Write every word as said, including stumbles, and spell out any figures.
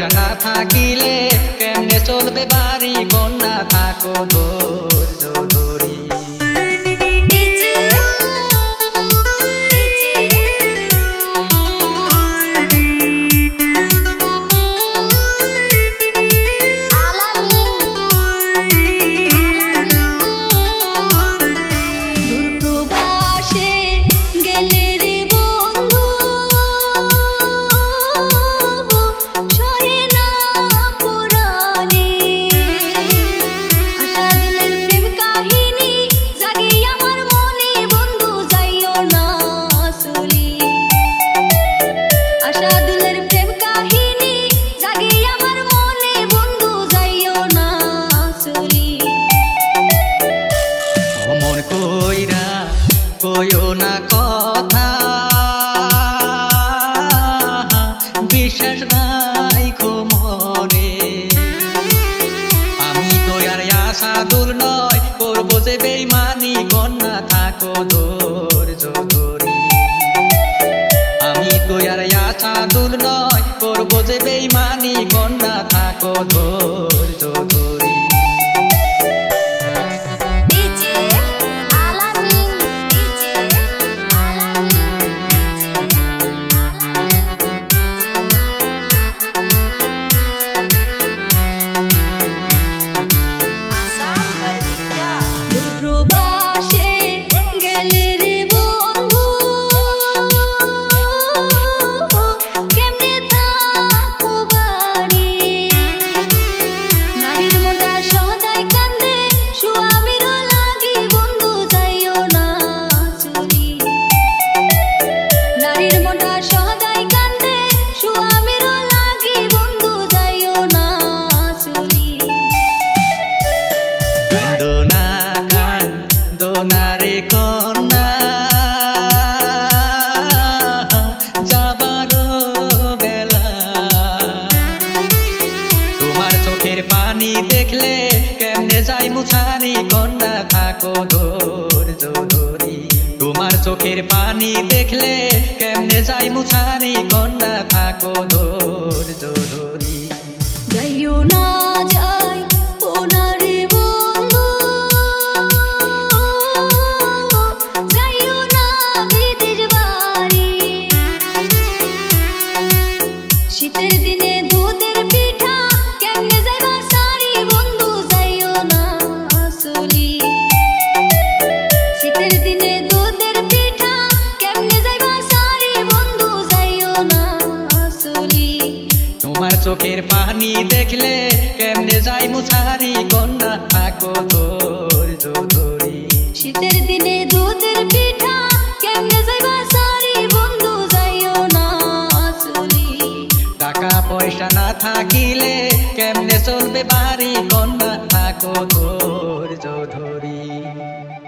পয়সা না থাকিলে কেমনে চলবে বাড়ি কন্যা থাকো ধৈর্য ধরি। কইও না কথা বিশ্বাস রাইখো মনে, আমি তো আর আশা দূর নয় করবো যে বেইমানি কন্যা থাকো ধৈর্য ধরি। আমি তো আর আশা দূর নয় করবো যে বেইমানি কন্যা থাকো ধৈর্য ধরি। নারে কন্যা যাবার বেলা তোমার চোখের পানি দেখলে কেমনে যাই মুছানি কন্যা থাকো ধৈর্য ধরি। তোমার চোখের পানি দেখলে কেমনে যাই মুছানি কন্যা থাকো ধৈর্য ধরি। যাইও না যাই ওনারে বন্ধু, যাইও না বিদেশ বাড়ি, শীতের দিনে দুধের পিঠা কেমনে যাইবা সারি বন্ধু যাইও না আসলি। শীতের দিনে দুধের পিঠা কেমনে যাইবা সারি বন্ধু যাইও না আসলি। তোমার চোখের পানি দেখলে কেমনে যাই মুছারি কন্যা থাকো ধৈর্য ধরি। শীতের দিনে দুধের পিঠা কেমনে যাইবা সারি বন্ধু যাইও না আসলি। টাকা পয়সা না থাকিলে কেমনে চলবে বাড়ি কন্যা থাকো ধৈর্য ধরি।